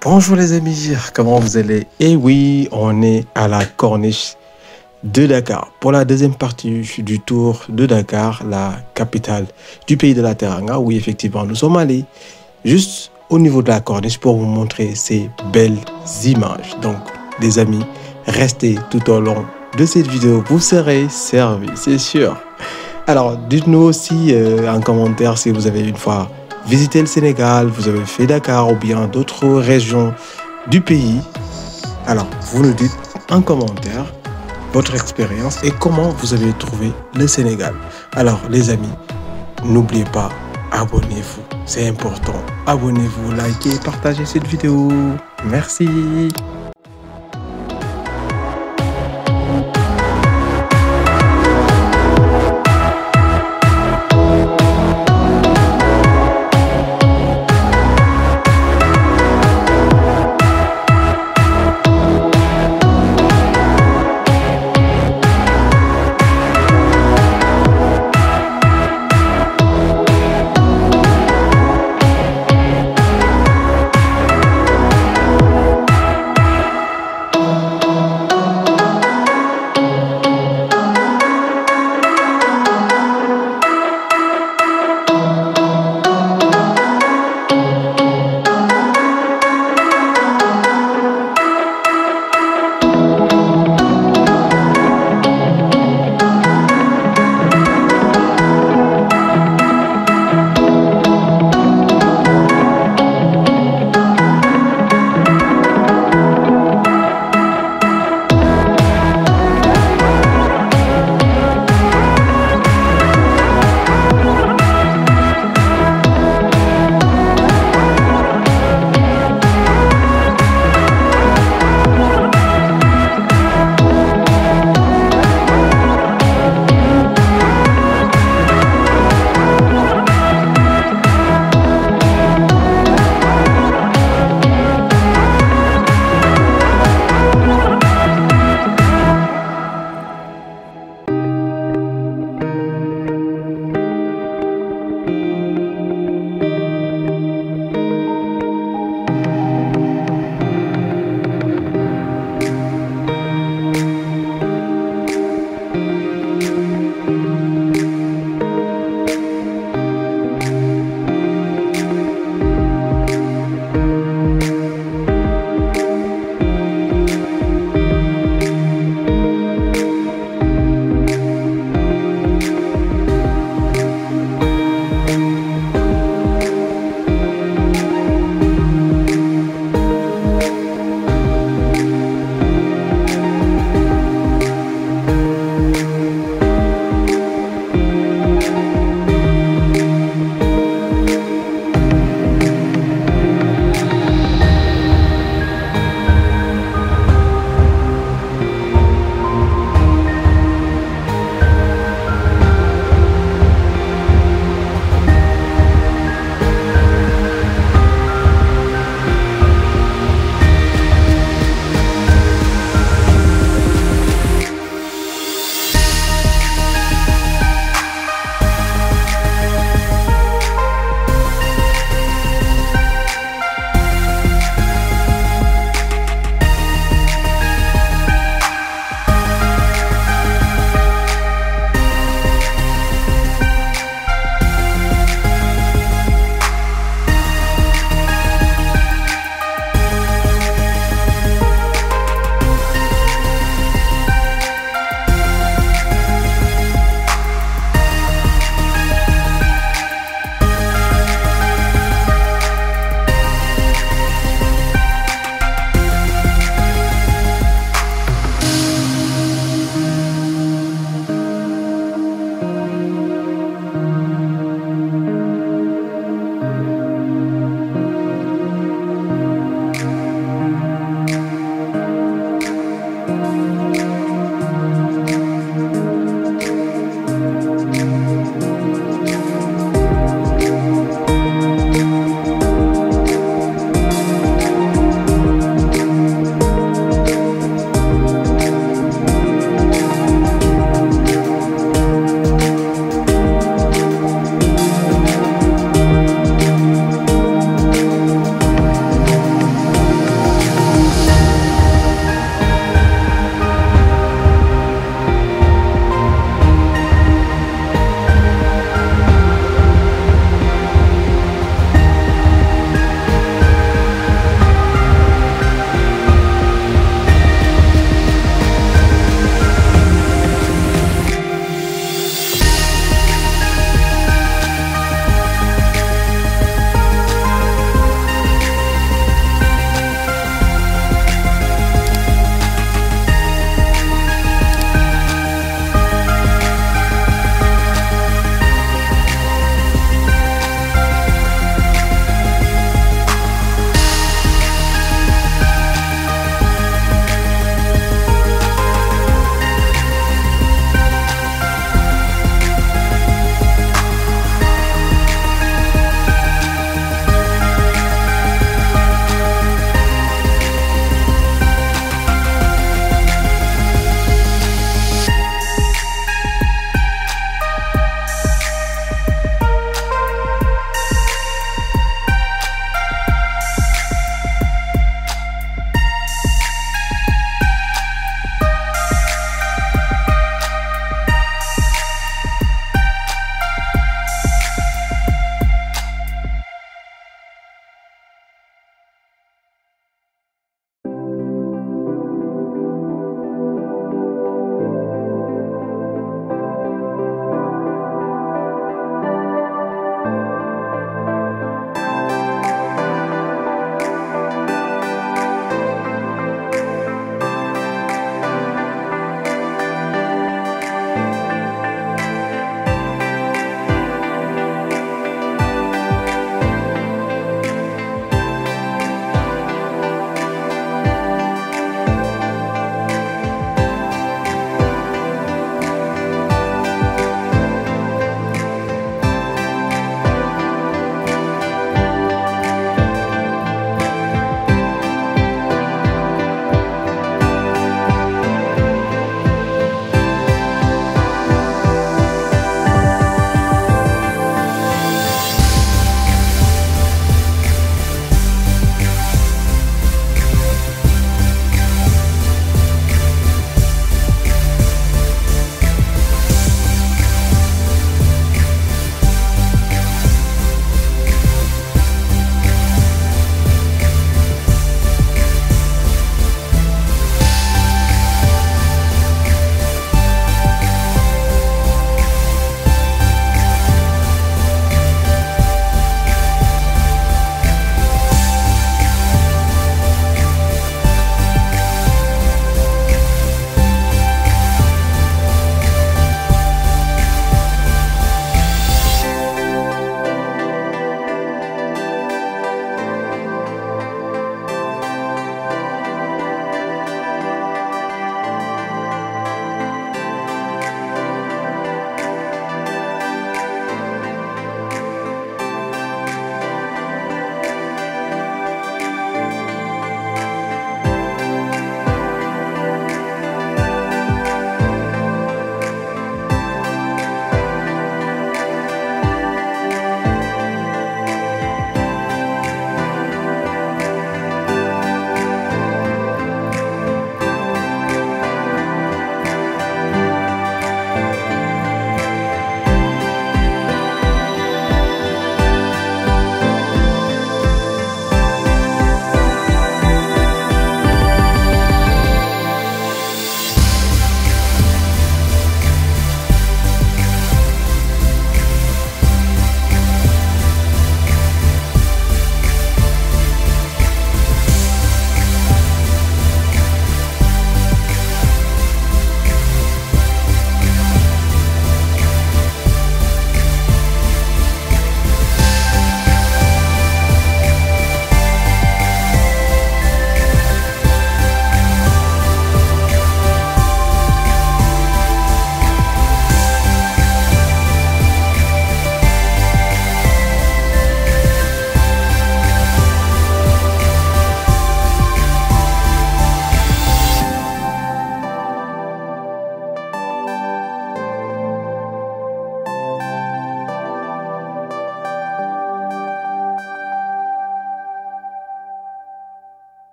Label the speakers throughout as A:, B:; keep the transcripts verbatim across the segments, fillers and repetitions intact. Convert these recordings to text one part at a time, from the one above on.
A: Bonjour les amis, comment vous allez? Et oui, on est à la corniche de Dakar pour la deuxième partie du tour de Dakar, la capitale du pays de la Teranga. Oui, effectivement, nous sommes allés juste au niveau de la corniche pour vous montrer ces belles images. Donc, les amis, restez tout au long de cette vidéo, vous serez servis, c'est sûr. Alors, dites-nous aussi euh, en commentaire si vous avez une fois visité le Sénégal, vous avez fait Dakar ou bien d'autres régions du pays. Alors, vous nous dites en commentaire votre expérience et comment vous avez trouvé le Sénégal. Alors, les amis, n'oubliez pas, abonnez-vous. C'est important. Abonnez-vous, likez, partagez cette vidéo. Merci.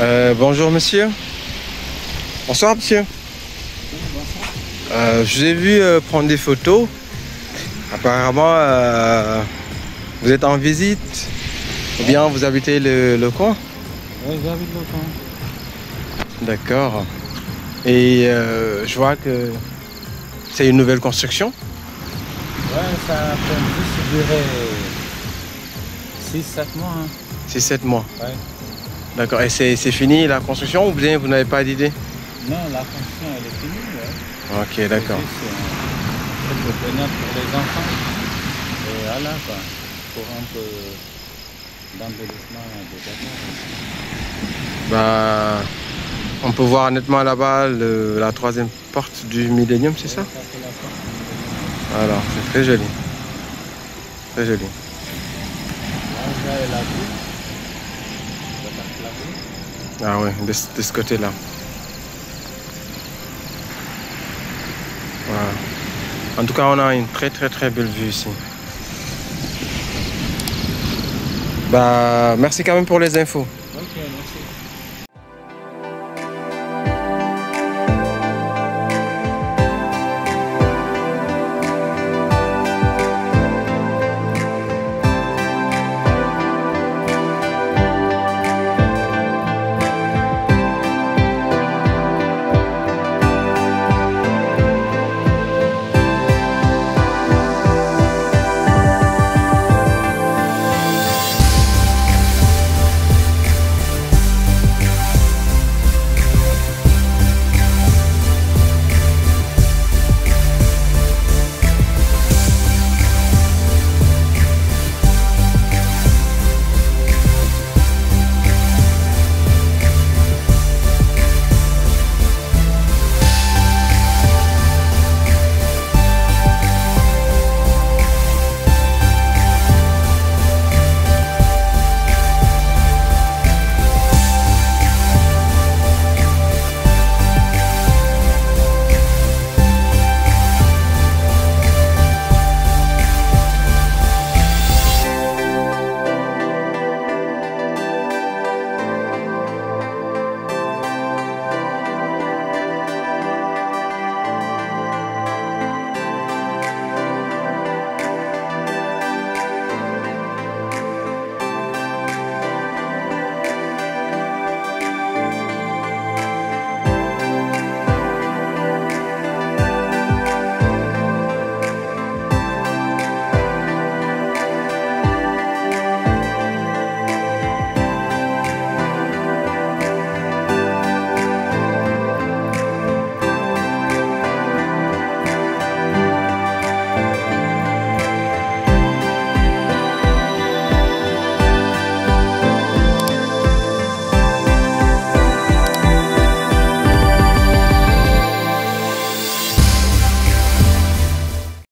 A: Euh, bonjour monsieur. Bonsoir monsieur. Euh, je vous ai vu euh, prendre des photos. Apparemment, euh, vous êtes en visite ou bien vous habitez le, le coin?
B: Oui, j'habite le coin.
A: D'accord. Et euh, je vois que c'est une nouvelle construction.
B: Ouais, ça peut juste durer six sept mois. Hein.
A: C'est sept mois.
B: Ouais.
A: D'accord. Et c'est fini la construction ou bien vous n'avez pas d'idée?
B: Non, la construction elle est finie. Ouais.
A: Ok, d'accord.
B: C'est un truc de bien pour les enfants. Et voilà quoi. Pour un peu d'embellissement de Dakar.
A: Bah, on peut voir nettement là-bas la troisième porte du Millennium, c'est ça?
B: Ouais, ça c'est la porte du Millennium.
A: Alors, c'est très joli. Très joli.
B: Là, vous avez la vue. La vue.
A: Ah ouais, de, de ce côté-là. Voilà. En tout cas, on a une très très très belle vue ici. Bah, merci quand même pour les infos.